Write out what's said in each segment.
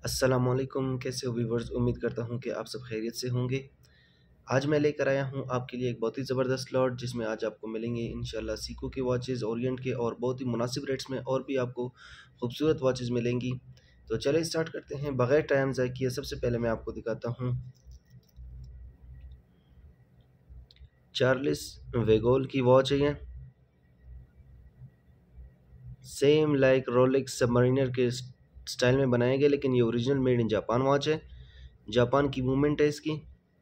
अस्सलामुअलैकुम, कैसे हो व्यूवर्स। उम्मीद करता हूँ कि आप सब खैरियत से होंगे। आज मैं लेकर आया हूँ आपके लिए एक बहुत ही ज़बरदस्त लॉट, जिसमें आज आपको मिलेंगे इंशाल्लाह सीको के वॉचेज़, ओरिएंट के, और बहुत ही मुनासिब रेट्स में और भी आपको खूबसूरत वॉचेज़ मिलेंगी। तो चले स्टार्ट करते हैं बगैर टाइम ज़ाय किए। सबसे पहले मैं आपको दिखाता हूँ चार्ल्स वेगोल की वॉच है। ये सेम लाइक रोलेक्स सबमरीनर के स्टाइल में बनाया गया, लेकिन ये original made in Japan watch है। जापान की मूवमेंट है इसकी।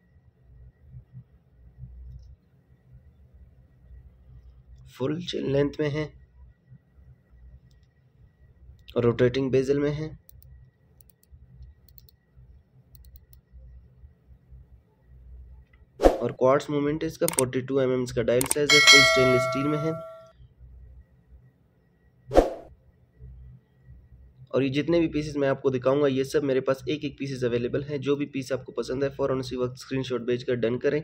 फुल चेन लेंथ में है, रोटेटिंग बेजल में है, और क्वार्ट्स मूवमेंट है इसका। 42 mm इसका डायल साइज है। फुल स्टेनलेस स्टील में है। और ये जितने भी पीसेस मैं आपको दिखाऊंगा, ये सब मेरे पास एक एक पीसेस अवेलेबल हैं। जो भी पीस आपको पसंद है फ़ौरन उसी वक्त स्क्रीनशॉट भेजकर डन करें।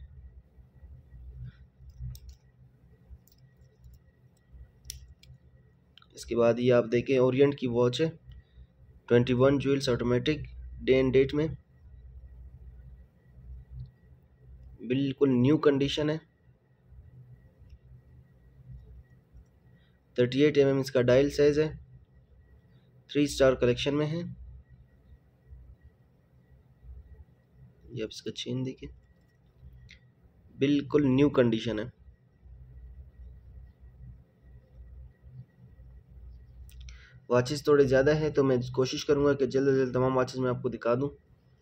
इसके बाद ये आप देखें, ओरिएंट की वॉच है, 21 jewels automatic, day and date में, बिल्कुल न्यू कंडीशन है। 38 mm इसका डायल साइज है। 3 स्टार कलेक्शन में है। ये आप इसका चेन देखिए, बिल्कुल न्यू कंडीशन है। वॉचेस थोड़े ज़्यादा है, तो मैं कोशिश करूँगा कि जल्द से जल्द तमाम वॉचेस मैं आपको दिखा दूँ।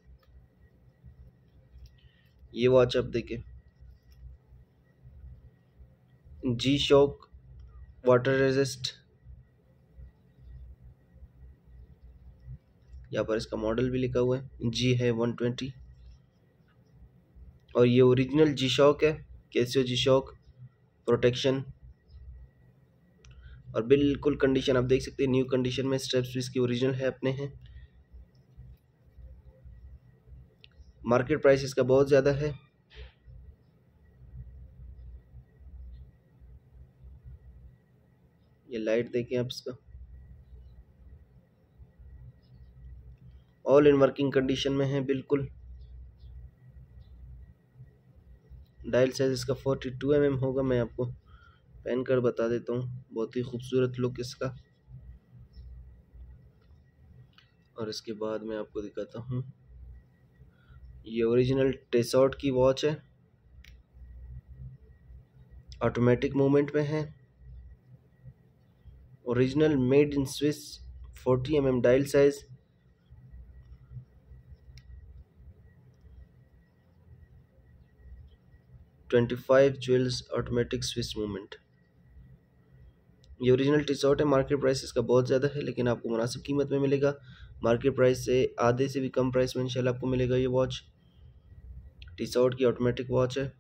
ये वॉच आप देखिए, जी शॉक वाटर रेजिस्ट। यहाँ पर इसका मॉडल भी लिखा हुआ है, जी है 120। और ये ओरिजिनल जी शॉक है, कैसियो जी शॉक प्रोटेक्शन। और बिल्कुल कंडीशन आप देख सकते हैं, न्यू कंडीशन में। स्ट्रैप्स भी इसकी ओरिजिनल है, अपने हैं। मार्केट प्राइस इसका बहुत ज़्यादा है। ये लाइट देखें आप इसका, ऑल इन वर्किंग कंडीशन में है बिल्कुल। डायल साइज इसका 42 mm होगा। मैं आपको पहन कर बता देता हूँ, बहुत ही खूबसूरत लुक इसका। और इसके बाद मैं आपको दिखाता हूँ, ये ओरिजिनल टेसॉट की वॉच है, ऑटोमेटिक मूवमेंट में है, original made in Swiss, 40 mm dial size, 25 jewels automatic Swiss movement. ये ओरिजिनल टी-शर्ट है। मार्केट प्राइस इसका बहुत ज़्यादा है, लेकिन आपको मुनासिब कीमत में मिलेगा। मार्केट प्राइस से आधे से भी कम प्राइस में इंशाल्लाह आपको मिलेगा ये वॉच। टी-शर्ट की ऑटोमेटिक वॉच है।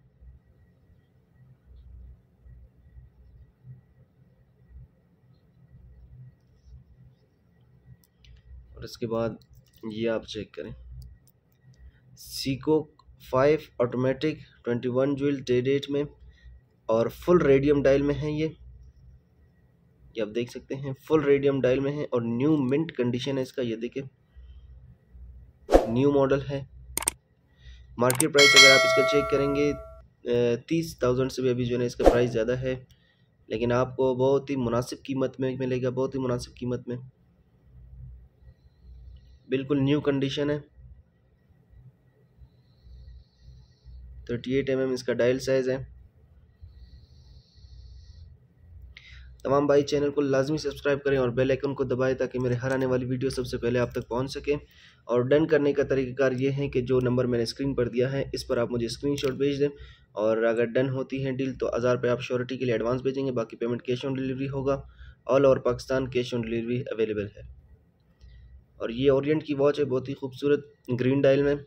और इसके बाद ये आप चेक करें, Seiko 5 automatic, 21 jewel day date में, और फुल रेडियम डायल में है। ये आप देख सकते हैं, फुल रेडियम डायल में है, और न्यू मिंट कंडीशन है इसका। ये देखिए, न्यू मॉडल है। मार्केट प्राइस अगर आप इसका चेक करेंगे 30,000 से भी अभी जो है इसका प्राइस ज़्यादा है, लेकिन आपको बहुत ही मुनासिब कीमत में मिलेगा, बहुत ही मुनासिब कीमत में। बिल्कुल न्यू कंडीशन है। 38 mm इसका डायल साइज़ है। तमाम भाई चैनल को लाजमी सब्सक्राइब करें और बेल आइकन को दबाएं, ताकि मेरे हर आने वाली वीडियो सबसे पहले आप तक पहुंच सके। और डन करने का तरीक़ाकार ये है कि जो नंबर मैंने स्क्रीन पर दिया है, इस पर आप मुझे स्क्रीनशॉट भेज दें, और अगर डन होती है डील तो 1000 रुपये आप श्योरिटी के लिए एडवांस भेजेंगे। बाकी पेमेंट कैश ऑन डिलीवरी होगा। All over Pakistan cash on delivery available है। और ये ओरिएंट की वॉच है, बहुत ही खूबसूरत ग्रीन डायल में,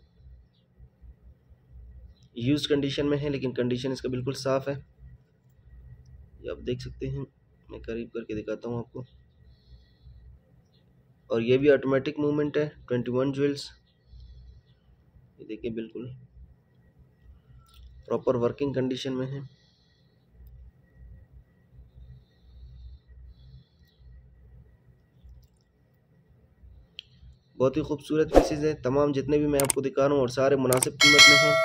यूज़ कंडीशन में है, लेकिन कंडीशन इसका बिल्कुल साफ़ है। ये आप देख सकते हैं, मैं करीब करके दिखाता हूँ आपको। और ये भी ऑटोमेटिक मूवमेंट है, 21 ज्वेल्स। ये देखिए, बिल्कुल प्रॉपर वर्किंग कंडीशन में है। बहुत ही खूबसूरत पीसेज हैं। तमाम जितने भी मैं आपको दिखा रहा हूँ और सारे मुनासिब कीमत में हैं।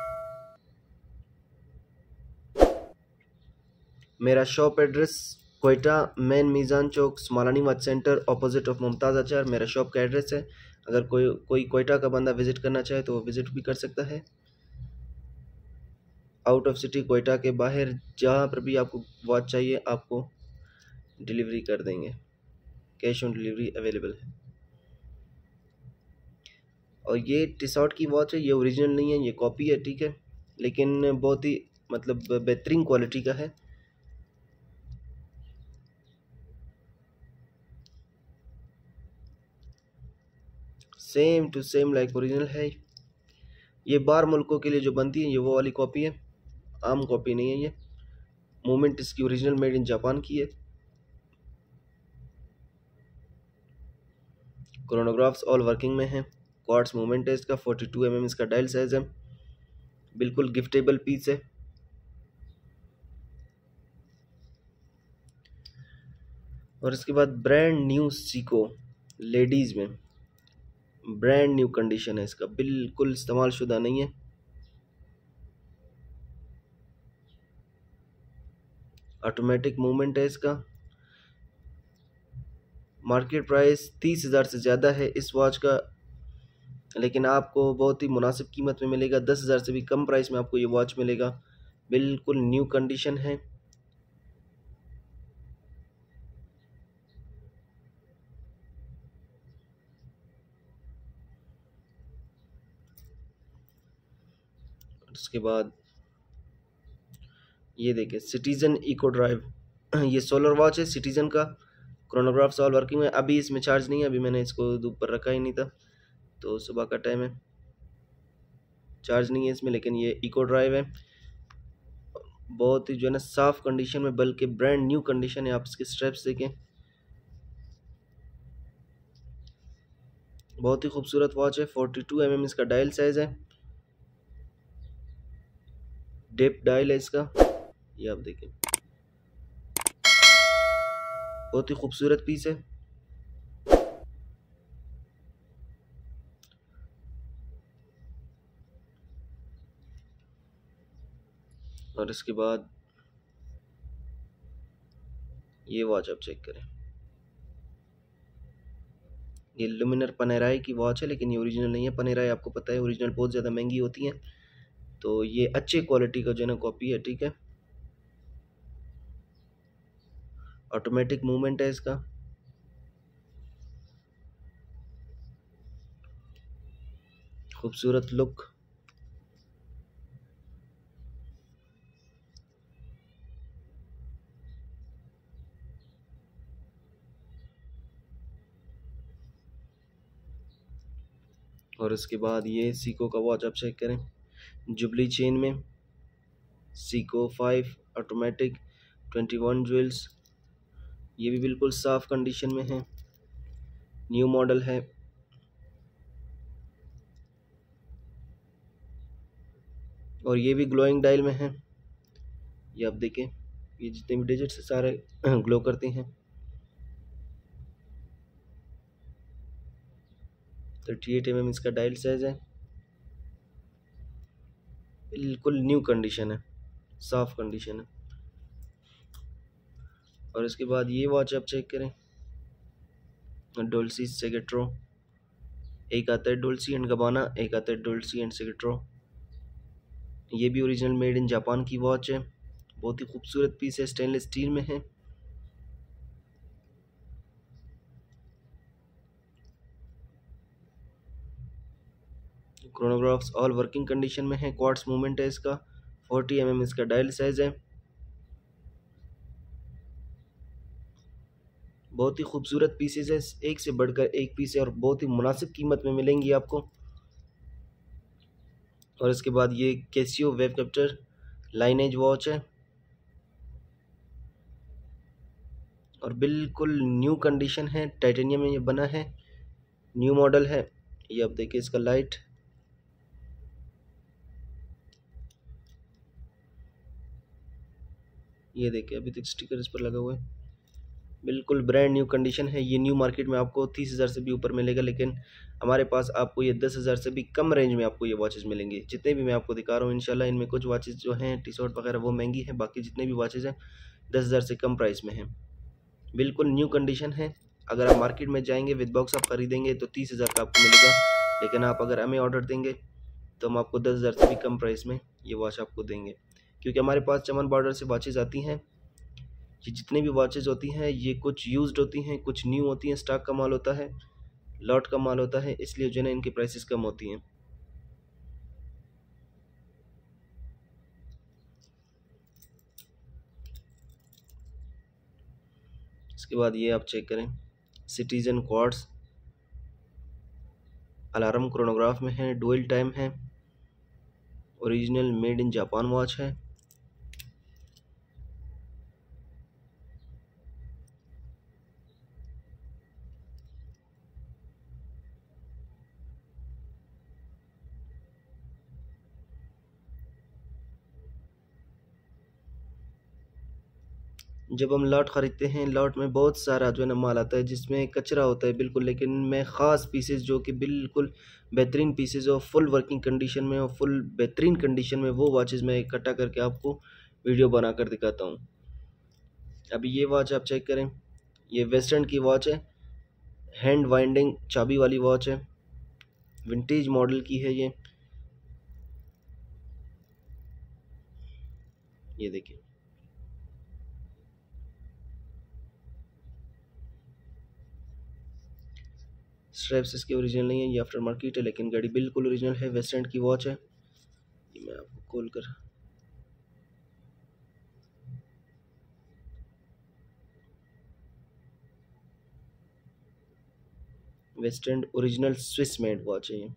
मेरा shop address Quetta main Meezan Chowk Smalani मत सेंटर ऑपोजिट ऑफ मुमताज़ अचार मेरा शॉप का एड्रेस है। अगर कोई कोयटा का बंदा विज़िट करना चाहे तो वो विज़िट भी कर सकता है। आउट ऑफ सिटी कोयटा के बाहर जहाँ पर भी आपको वॉच चाहिए आपको डिलीवरी कर देंगे। कैश ऑन डिलीवरी अवेलेबल है। और ये टिसॉट की वॉच है, ये ओरिजिनल नहीं है, ये कॉपी है, ठीक है, लेकिन बहुत ही मतलब बेहतरीन क्वालिटी का है। Same to same like original है। ये बाहर मुल्कों के लिए जो बनती है ये वो वाली कॉपी है, आम कॉपी नहीं है ये। मूवमेंट इसकी ओरिजिनल मेड इन जापान की है। क्रोनोग्राफ्स ऑल वर्किंग में है। क्वार्ट्स मूवमेंट है इसका। 42 mm इसका डायल साइज है। बिल्कुल गिफ्टेबल पीस है। और इसके बाद ब्रांड न्यू सीको लेडीज़ में, ब्रांड न्यू कंडीशन है इसका, बिल्कुल इस्तेमाल शुदा नहीं है। ऑटोमेटिक मूवमेंट है इसका। मार्केट प्राइस 30,000 से ज़्यादा है इस वॉच का, लेकिन आपको बहुत ही मुनासिब कीमत में मिलेगा। 10,000 से भी कम प्राइस में आपको ये वॉच मिलेगा। बिल्कुल न्यू कंडीशन है। उसके बाद ये देखिए सिटीजन इको ड्राइव ये सोलर वॉच है सिटीजन का। क्रोनोग्राफ्स ऑल वर्किंग में। अभी इसमें चार्ज नहीं है, अभी मैंने इसको धूप पर रखा ही नहीं था, तो सुबह का टाइम है, चार्ज नहीं है इसमें, लेकिन ये इको ड्राइव है। बहुत ही जो है ना साफ कंडीशन में, बल्कि ब्रांड न्यू कंडीशन है। आप इसके स्ट्रैप्स देखें, बहुत ही खूबसूरत वॉच है। 42 mm इसका डायल साइज है। डेप डायल है इसका, ये आप देखें, बहुत ही खूबसूरत पीस है। और इसके बाद ये वॉच आप चेक करें, ये लुमिनर पनेराई की वॉच है, लेकिन ये ओरिजिनल नहीं है। पनेराई आपको पता है ओरिजिनल बहुत ज़्यादा महंगी होती हैं, तो ये अच्छे क्वालिटी का जो है ना कॉपी है, ठीक है। ऑटोमेटिक मूवमेंट है इसका। खूबसूरत लुक। और इसके बाद ये सीको का वॉच आप चेक करें, जुबली चेन में, सीको 5 ऑटोमेटिक 21 ज्वेल्स। ये भी बिल्कुल साफ कंडीशन में है, न्यू मॉडल है। और ये भी ग्लोइंग डायल में है, ये आप देखें, ये जितने भी डिजिट्स सारे ग्लो करते हैं। 38 mm इसका डायल साइज है। बिल्कुल न्यू कंडीशन है, साफ कंडीशन है। और इसके बाद ये वॉच आप चेक करें, डोल्सी सेगेट्रो। एक आता है डोल्सी एंड गबाना, एक आता है डोल्सी एंड सेगेट्रो। ये भी ओरिजिनल मेड इन जापान की वॉच है। बहुत ही खूबसूरत पीस है, स्टेनलेस स्टील में है। क्रोनोग्राफ्स ऑल वर्किंग कंडीशन में है। क्वार्ट्स मूवमेंट है इसका। 40 mm इसका डायल साइज है। बहुत ही खूबसूरत पीसेस है, एक से बढ़कर एक पीस है, और बहुत ही मुनासिब कीमत में मिलेंगी आपको। और इसके बाद ये Casio wave ceptor lineage watch है, और बिल्कुल न्यू कंडीशन है, टाइटेनियम में ये बना है, न्यू मॉडल है। ये आप देखिए इसका लाइट, ये देखिए अभी तक स्टिकर इस पर लगा हुआ है, बिल्कुल ब्रांड न्यू कंडीशन है। ये न्यू मार्केट में आपको 30,000 से भी ऊपर मिलेगा, लेकिन हमारे पास आपको ये 10,000 से भी कम रेंज में आपको ये वॉचेस मिलेंगी। जितने भी मैं आपको दिखा रहा हूँ इंशाल्लाह इनमें कुछ वॉचेस जो हैं टी शर्ट वगैरह वो महंगी हैं, बाकी जितने भी वॉचेस हैं 10,000 से कम प्राइस में हैं। बिल्कुल न्यू कंडीशन है। अगर आप मार्केट में जाएंगे विद बॉक्स आप खरीदेंगे तो 30,000 का आपको मिलेगा, लेकिन आप अगर हमें ऑर्डर देंगे तो हम आपको 10,000 से भी कम प्राइस में ये वॉच आपको देंगे, क्योंकि हमारे पास चमन बॉर्डर से वॉचेस आती हैं। ये जितनी भी वॉचेस होती हैं ये कुछ यूज्ड होती हैं, कुछ न्यू होती हैं, स्टॉक का माल होता है, लॉट का माल होता है, इसलिए जो है ना इनकी प्राइसेस कम होती हैं। इसके बाद ये आप चेक करें, सिटीजन क्वार्ट्स अलार्म क्रोनोग्राफ में है, डुअल टाइम है, original made in Japan watch है। जब हम लॉट ख़रीदते हैं लॉट में बहुत सारा जो है ना माल आता है जिसमें कचरा होता है बिल्कुल, लेकिन मैं ख़ास पीसेस जो कि बिल्कुल बेहतरीन पीसेस और फुल वर्किंग कंडीशन में और फुल बेहतरीन कंडीशन में वो वॉचेस मैं इकट्ठा करके आपको वीडियो बनाकर दिखाता हूँ। अभी ये वॉच आप चेक करें, ये वेस्टर्न की वॉच है, हैंड वाइंडिंग चाबी वाली वॉच है, विंटेज मॉडल की है ये देखिए। स्ट्रैप्स इसके ओरिजिनल नहीं है, ये आफ्टर मार्केट है, लेकिन गाड़ी बिल्कुल ओरिजिनल है, वेस्टर्न की वॉच है। ये मैं आपको खोल कर western original Swiss made watch है ये।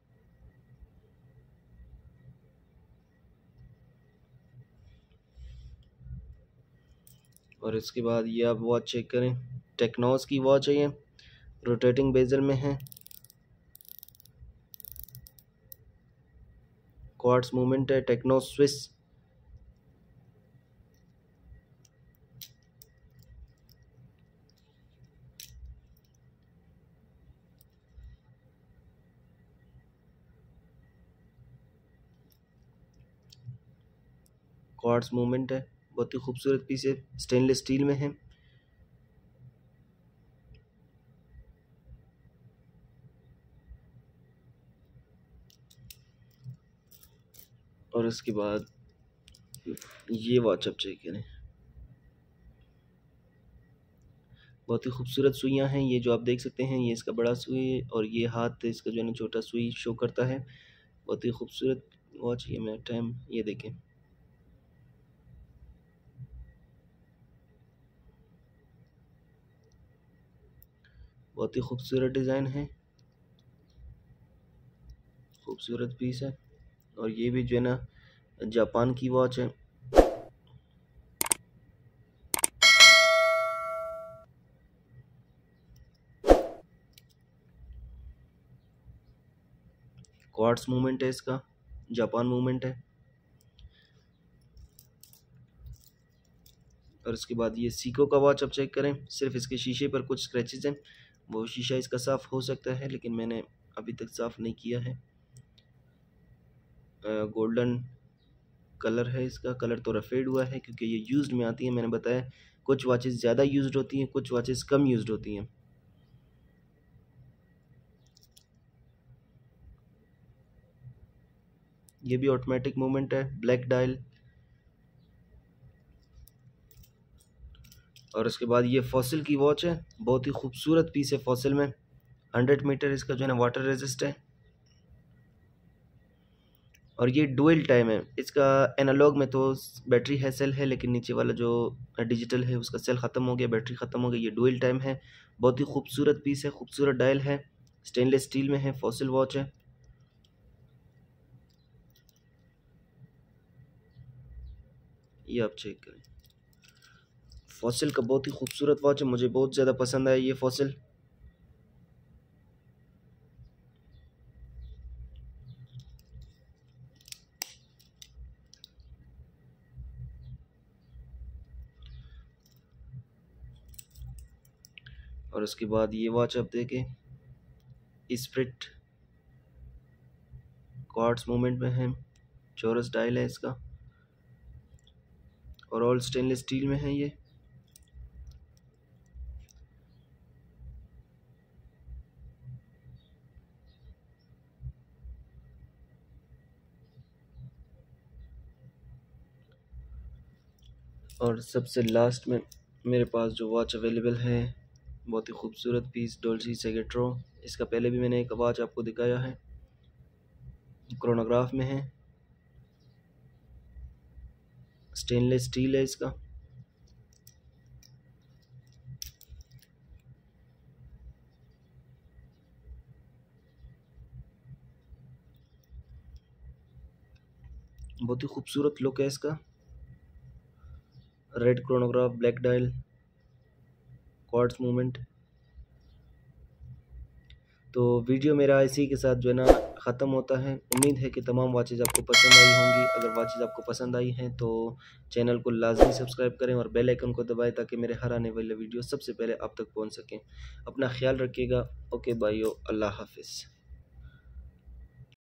और इसके बाद ये आप वॉच चेक करें, टेक्नोस की वॉच है ये, रोटेटिंग बेजल में है, क्वार्ट्स मूवमेंट है, टेक्नोस स्विस। क्वार्ट्स मूवमेंट है, बहुत ही खूबसूरत पीस है, स्टेनलेस स्टील में है। और इसके बाद ये वॉच आप चेक करें, बहुत ही खूबसूरत सुइयाँ हैं ये जो आप देख सकते हैं, ये इसका बड़ा सुई और ये हाथ इसका जो है ना छोटा सुई शो करता है। बहुत ही खूबसूरत वॉच, ये मैं टाइम ये देखें, बहुत ही खूबसूरत डिज़ाइन है, खूबसूरत पीस है। और ये भी जो है ना जापान की वॉच है। क्वार्ट्स मूवमेंट है इसका, जापान मूवमेंट है। और उसके बाद ये सीको का वॉच आप चेक करें, सिर्फ इसके शीशे पर कुछ स्क्रैचेस हैं, वो शीशा इसका साफ़ हो सकता है लेकिन मैंने अभी तक साफ़ नहीं किया है। गोल्डन कलर है इसका, कलर थोड़ा फेड हुआ है क्योंकि ये यूज्ड में आती है। मैंने बताया कुछ वॉचेस ज़्यादा यूज्ड होती हैं, कुछ वॉचेस कम यूज्ड होती हैं। ये भी ऑटोमेटिक मूवमेंट है, ब्लैक डायल। और उसके बाद ये फॉसिल की वॉच है, बहुत ही खूबसूरत पीस है फॉसिल में, 100 मीटर इसका जो है ना वाटर रेजिस्ट है। और ये डुअल टाइम है इसका, एनालॉग में तो बैटरी है सेल है, लेकिन नीचे वाला जो डिजिटल है उसका सेल ख़त्म हो गया, बैटरी ख़त्म हो गई। ये डुअल टाइम है, बहुत ही खूबसूरत पीस है, खूबसूरत डायल है, स्टेनलेस स्टील में है, फॉसिल वॉच है। ये आप चेक करें, फॉसिल का बहुत ही खूबसूरत वॉच है, मुझे बहुत ज़्यादा पसंद आया ये फॉसिल। और उसके बाद ये वॉच आप देखें, स्प्रिट क्वार्ट्स मूवमेंट में है, चौरस डायल है इसका और ऑल स्टेनलेस स्टील में है ये। और सबसे लास्ट में मेरे पास जो वॉच अवेलेबल है, बहुत ही खूबसूरत पीस, डोल्ची सेगेट्रो। इसका पहले भी मैंने एक वॉच आपको दिखाया है, क्रोनोग्राफ में है, स्टेनलेस स्टील है इसका। बहुत ही खूबसूरत लुक है इसका, red chronograph, black dial, quartz movement. तो वीडियो मेरा इसी के साथ जो है ना ख़त्म होता है। उम्मीद है कि तमाम वॉचेज़ आपको पसंद आई होंगी। अगर वॉचेज़ आपको पसंद आई हैं तो चैनल को लाजमी सब्सक्राइब करें और बेल आइकन को दबाएं ताकि मेरे हर आने वाले वीडियो सबसे पहले आप तक पहुंच सकें। अपना ख्याल रखिएगा। ओके भाइयों, अल्लाह हाफिज़।